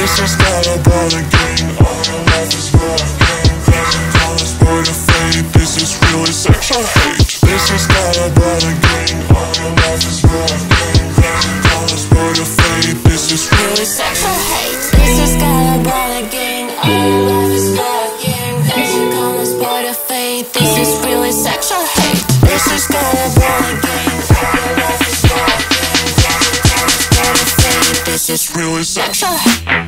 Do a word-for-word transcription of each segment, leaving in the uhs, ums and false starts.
This is not about a game. All your life is not a game. Fashion, color, sport, or fate. This is really sexual hate. This is not about a game. All your life is not a game. Fashion, color, sport, or fate. This is really sexual hate. This is not about a game. All your life is not a game. Fashion, color, sport, or fate. This is really sexual hate. This is not about a game. All your life is not a game. Fashion, color, sport, or fate. This is really sexual hate.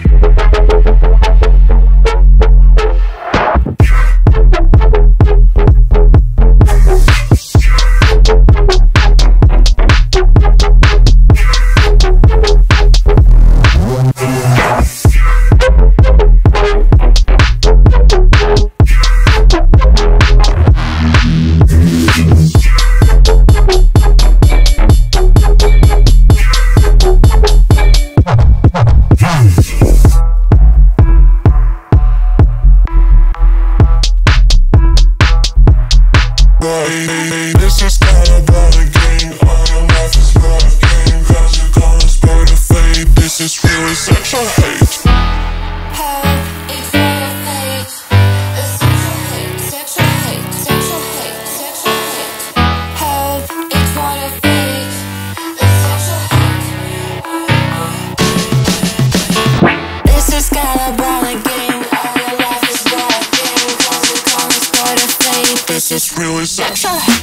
This is not about a game. All your life is not a game. Fashion, color, sport, or fate. This is really sexual hate. It's not a fate. It's sexual hate. Sexual hate. Sexual hate. Sexual hate. It's not a fate. It's sexual hate. This is not about a game. All your life is not a game. Fashion, color, sport, or fate. This is Really sexual hate.